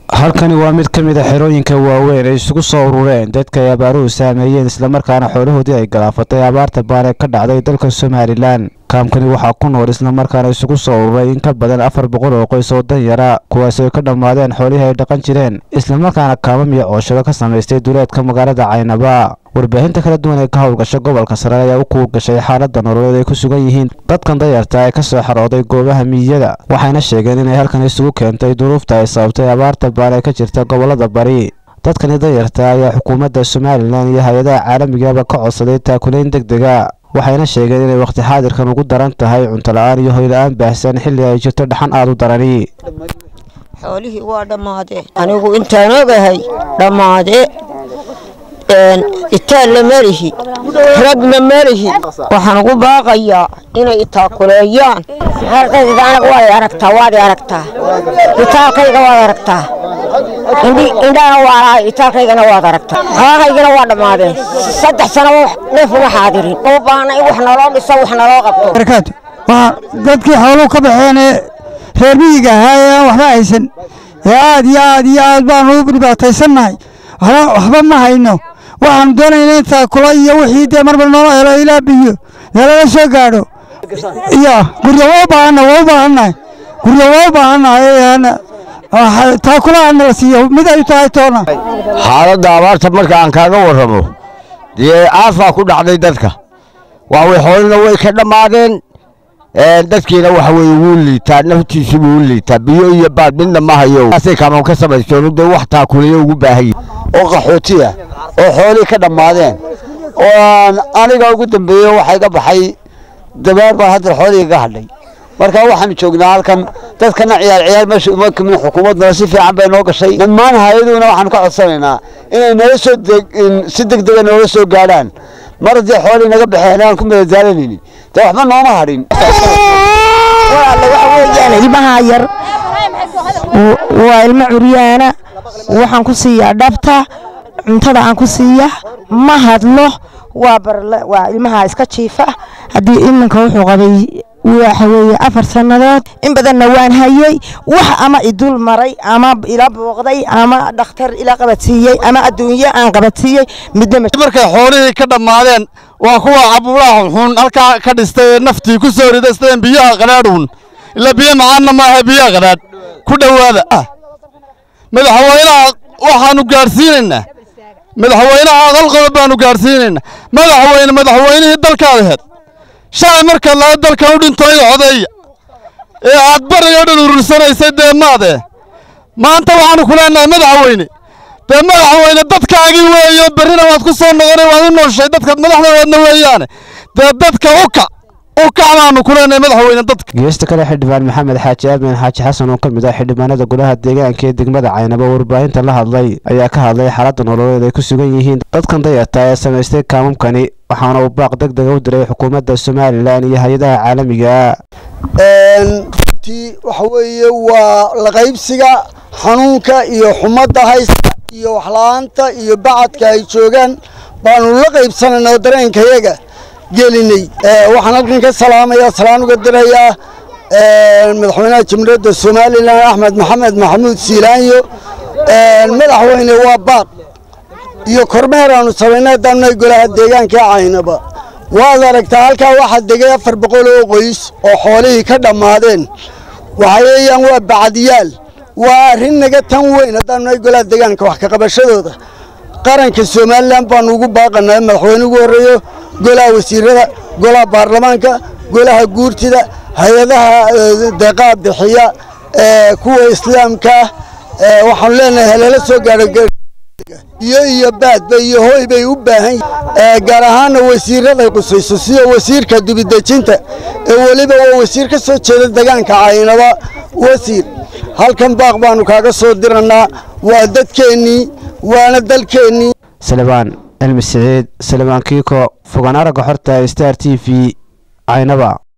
halkani waa mid ka mid ah xerooyinka waaweyn ay isugu soo urureen dadka ay abaaruhu saameeyeen isla markaana xoolahoodii ay galaafatay abaarta baan ee ka dhacday dalka Soomaaliland. kaamkani waxaa ku nool isla markaana isugu soo ururay in ka badan 400 oo qoys oo danyara kuwaas oo ka dhamaadeen xoolihii ay dhaqan jireen isla markaana kaamam iyo cooshado ka sameystay duleedka magaalada Caynaba. warbaahinta kala duwan ee ka howlgasha gobolka Sare ayaa u ku gashay xaaladda nololeed ay ku sugan yihiin dadkan danyarta ee ka soo xarooday goobaha miyiga waxayna sheegeen inay halkan isugu keentay duruufta ay sababtay abaarta baan ee ka jirta gobolada bari. dadkan danyarta ayaa xukuumadda Soomaaliland iyo hay'adaha caalamiga ah ka codsaday taakuleen degdeg ah waxayna sheegeen inay waqti xaadirkan ugu daran tahay cunto la'aan iyo hoy la'aan baahsan xilli ay jirto dhaxan aad u darani. xoolihii waa dhamaadeen anigu intaan ogahay dhamaadeen itaala marihi ragna marihi waxaan ugu baaqayaa inay taakuleeyaan halkayga anaga way aragtaa itaalkayga waad aragtaa indhaana waa itaalkaygana waad aragtaa qaaqaygana waa dhamaadeen 3 sano neef uma xaadirin oo baana in wax naloo dhiso wax naloo qabto waa dadkii xooluhu ka baxeen reer miyiga ahaa waxba haysan aad baan u dhibaataysanahay waxba ma hayno waxaan doonaynaa inta kula iyo wixii de marba noo helo ilaa biyo nala soo gaadho iyo guryo waa baahanahay taa kula aan siiyo mid ay tahay toona xaaladda abaarta marka aan kaaga warramo dee aafaa ku dhacday dadka waa way xoolina way ka dhamaadeen dadkiina waxa way ugu liitaa naftiisu ugu liitaa biyo iyo baad midna ma hayo asay kama ka samaysto de wax taa kulay ugu baahay oo qaxootiya oo xooli ka dhamaadeen oo aniga ugu dambeeyay waxay ka baxay dabaar baa hadda xooli ga hadhay marka waxaan joognaa halkan dadkana ciyaar meesha uma kamid xukuumadna si fiican bay noo gashay dhammaan hay'aduhuna waxaan ka codsanaynaa inay nala soo si degdeg ah noo soo gaadhaan marada xooli naga baxeen aan ku meedaalanayni taa waxba nooma hadhin waxa weeyaan ilmaha yar waa ilmo curyaana waxaan ku siiyaa dhabta cuntada aan ku siiya ma hadlo waa ilmaha iska jiifa hadii iminka wuxuu qabay waxa weeye 4 sanadood in badanna waan hayay wax ama idul maray ama ila booqday ama dhakhtar ila qabatiyay ama adduunyo aan qabatiyay midna markay xoolihii ka dhamaadeen waa kuwa cabuulaha xun halka ka dhistay naftii ku soo ridaysteen biyaha qaraadhun ila biyo macaan ma aha biyo qaraad ku dhawaada madaxweynaha waxaanu gaarsiinaynaa madaxweynaha qalqood baanu gaarsiinaynaa madaxweynihii dalkaada شاعر مركز لا دل كانوا دنتوي عضية أكبر يودن ورسنا يسد ماذا ما أنت وعنو كلنا مدعويني مدعويني دتك عجيب ويبرنا ما تقصون نغري وعنو الشيء دتك مدحنا ونويانه دتك أوكا معنا كلنا مدعويني دتك جيستك على حدبان محمد حاج ابن حاج حسن وكم مدح حدبان هذا كلها الدجاج كيد دجمة عينبا وربعين تلاها الله أياك هذا حالات نورو ذي كسجينيهن دتك ضيع تايا سمستيك كامم كني waxaana uu baaq degdeg u diray xukuumadda Soomaaliland iyo hay'adaha caalamiga waxa weeye waa la qaybsiga xanuunka iyo xumadda haysta iyo waxlaanta iyo bacadka ay joogan baanu la qaybsanaynaa dareenkayaga gelinay waxaan halkan ka salaamayaa salaan uga dirayaa madaxweynaha jamhuuriyadda Soomaaliland Axmed Maxamed Maxamuud Siilaanyo madaxweyne waa baaq iyo kormeer aanu sameynay dadnay golaha deegaanka Caynaba waad aragtaa halka waxa degay 400 oo qoys oo xoolihii ka dhamaadeen waxayaan waa bacdiyaal waa arin naga tan weyn dadnay golaha deegaanka wax ka qabashadooda qaranka Soomaaliland baan ugu baaqanay madaxweynuhu horeeyo golaha wasiirada golaha baarlamaanka golaha guurtida hay'adaha deeqaad bixiya kuwa islaamka waxaan leenahay la soo gaadhay iyo baad bay hooy bay u baahan gaar ahaan wasiirada qusayso sida wasiirka dibadejinta waliba waa wasiir ka soo jeeda deegaanka Caynaba wasiir halkan baaq baanu kaaga soo diranaa waa dadkeeni waana dalkeeni Salmaan Elmi Saciid Salmaan Kiiko fogaan araga xorta Star TV Caynaba.